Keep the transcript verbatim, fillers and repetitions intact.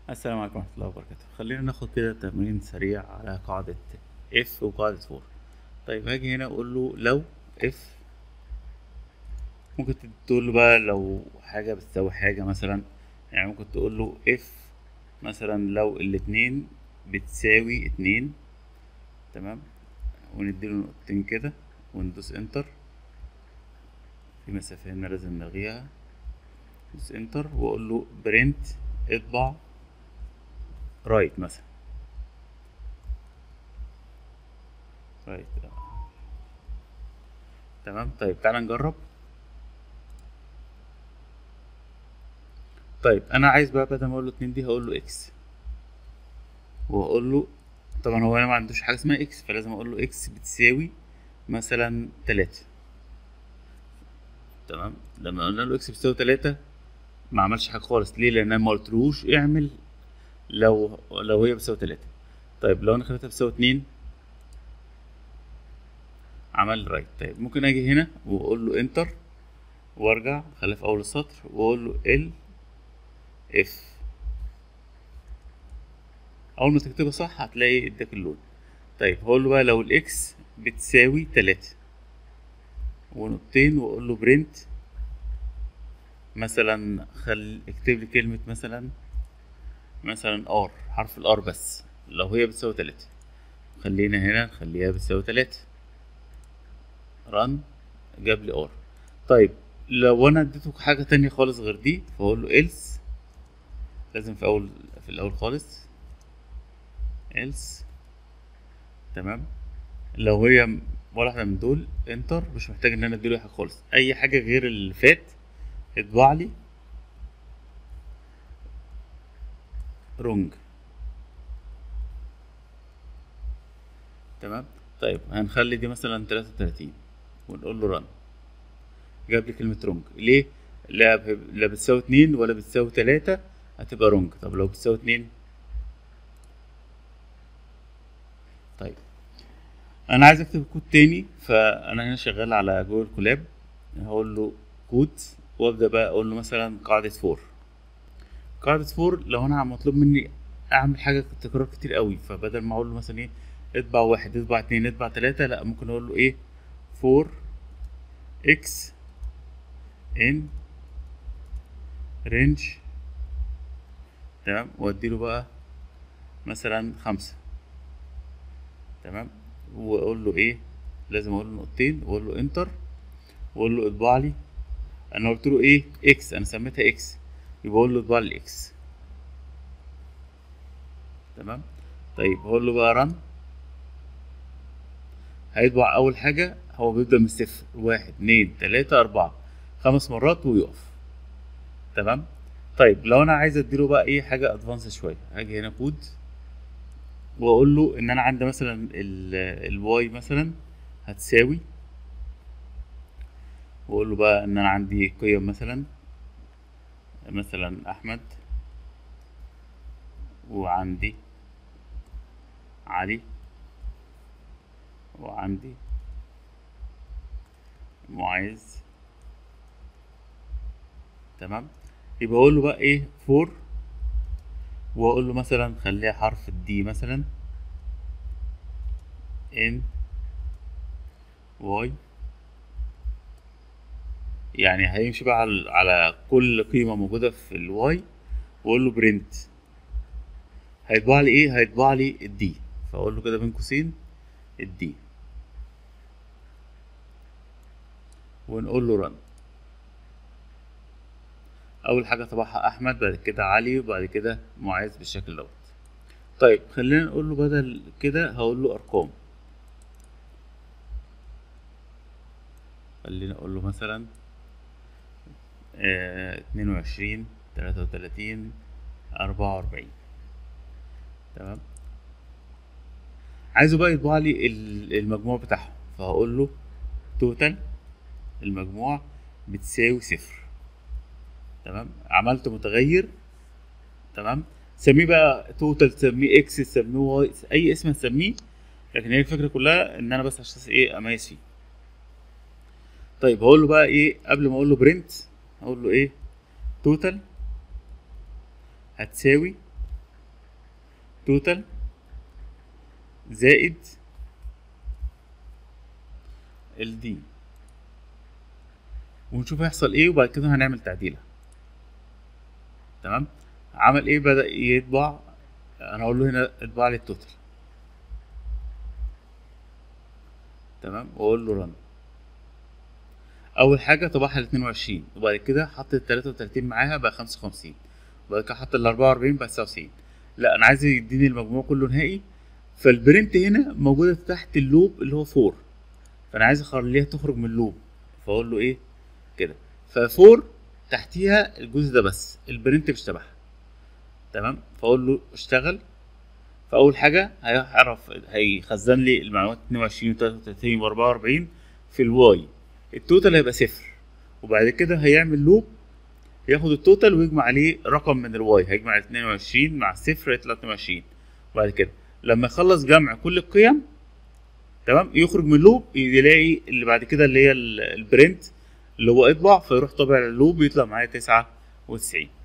السلام عليكم ورحمة الله وبركاته. خلينا ناخد كده تمرين سريع على قاعدة if وقاعدة for. طيب هاجي هنا اقول له لو if، ممكن تقول له بقى لو حاجة بتساوي حاجة مثلا. يعني ممكن تقول له if مثلا لو الاتنين بتساوي اتنين، تمام، ونديله نقطتين كده وندوس انتر. في مسافة هنا لازم نلغيها، ندوس انتر واقول له برنت اطبع رايت مثلا، رايت. تمام. طيب تعالى نجرب. طيب انا عايز بقى بدل ما اقول له اتنين دي هقول له اكس، واقول له طبعا هو انا ما عندوش حاجه اسمها اكس، فلازم اقول له اكس بتساوي مثلا تلاتة. تمام. لما قلنا له اكس بتساوي تلاتة ما عملش حاجه خالص. ليه؟ لان انا ما قلتلوش اعمل لو لو هي بتساوي تلاتة. طيب لو انا خليتها بتساوي اتنين عمل رايت. طيب ممكن اجي هنا واقول له انتر وارجع اخليها في اول السطر واقول له ال اف. اول ما تكتبها صح هتلاقي اداك اللون. طيب هقول له بقى لو الاكس بتساوي تلاتة ونقطتين واقول له برنت مثلا، خل اكتب لي كلمة مثلا مثلا ار، حرف الار بس لو هي بتساوي تلاتة. خلينا هنا نخليها بتساوي تلاتة. رن، جاب لي ار. طيب لو انا اديته حاجة تانية خالص غير دي فاقول له else. لازم في اول في الاول خالص else. تمام. لو هي م- ولا واحدة من دول انتر، مش محتاج ان انا اديله حاجة خالص. اي حاجة غير اللي فات اطبع لي رونج. تمام. طيب هنخلي دي مثلا تلاتة وتلاتين ونقول له رن. جاب لي كلمة رونج. ليه؟ لا ب... لا بتساوي اتنين ولا بتساوي تلاتة، هتبقى رونج. طب لو بتساوي اتنين؟ طيب انا عايز اكتب كود تاني، فانا هنا شغال على جوجل كولاب. هقول له كود وابدا بقى اقول له مثلا قاعدة فور. قاعدة فور لو انا مطلوب مني اعمل حاجة تكرار كتير قوي، فبدل ما اقول له مثلا ايه اطبع واحد اطبع اتنين اطبع تلاتة، لا ممكن اقول له ايه فور اكس ان رينج. تمام. واديله بقى مثلا خمسة. تمام. واقول له ايه، لازم اقول له نقطتين واقول له انتر واقول له اطبع لي. انا قلت له ايه اكس، انا سميتها اكس، يبقى اقول له اطبع لي اكس. تمام. طيب هقول له بقى رن. هيطبع اول حاجه هو بيبدا من الصفر، واحد اتنين تلاته اربعه، خمس مرات ويقف. تمام. طيب لو انا عايز اديله بقى ايه حاجه ادفانس شويه، هاجي هنا كود واقول له ان انا عندي مثلا الواي مثلا هتساوي، واقول له بقى ان انا عندي قيم مثلا مثلا احمد، وعندي علي، وعندي معاذ. تمام. يبقى اقول له بقى ايه فور، واقول له مثلا خليها حرف الدي مثلا ان واي. يعني هيمشي بقى على, على كل قيمة موجودة في الواي، واقول له برنت هيطبع لي ايه، هيطبع لي الدي. فاقول له كده بين قوسين الدي ونقول له رن. اول حاجة طبعها احمد، بعد كده علي، وبعد كده معاذ بالشكل دوت. طيب خلينا نقول له بدل كده هقول له ارقام. خلينا اقول له مثلا آه اتنين وعشرين تلاتة وتلاتين اربعة واربعين. تمام. عايزه بقى يطبع لي ال- المجموع بتاعهم، فهقول له توتال المجموع بتساوي صفر. تمام. عملت متغير. تمام. سميه بقى توتال، سميه اكس، سميه واي، اي اسم تسميه، لكن هي الفكره كلها ان انا بس عشان ايه اميز فيه. طيب هقول له بقى ايه قبل ما اقول له برنت، هقول له ايه توتال هتساوي توتال زائد الدي، ونشوف هيحصل ايه، وبعد كده هنعمل تعديلة. تمام. عمل ايه؟ بدأ يطبع. انا هقول له هنا اطبع لي التوتال. تمام. واقول له رن. اول حاجه طبعها ال اتنين وعشرين، وبعد كده حط ال تلاتة وتلاتين معاها بقى خمسة وخمسين، وبعد كده حط ال اربعة واربعين بقى تسعة وتسعين. لا انا عايز يديني المجموع كله نهائي، فالبرنت هنا موجوده تحت اللوب اللي هو فور، فانا عايز اخليها تخرج من اللوب، فاقول له ايه كده، ففور تحتيها الجزء ده بس، البرنت مش تبعها. تمام. فاقول له اشتغل. فاول حاجه هيعرف هيخزن لي المعلومات اتنين وعشرين و تلاتة وتلاتين و اربعة واربعين في الواي، التوتال هيبقى صفر، وبعد كده هيعمل لوب ياخد التوتال ويجمع عليه رقم من الواي، هيجمع اتنين وعشرين مع الصفر يطلع اتنين وعشرين. وبعد كده لما يخلص جمع كل القيم، تمام، يخرج من اللوب يلاقي اللي بعد كده اللي هي البرنت اللي هو اطبع، فيروح طابع اللوب يطلع معايا تسعة وتسعين.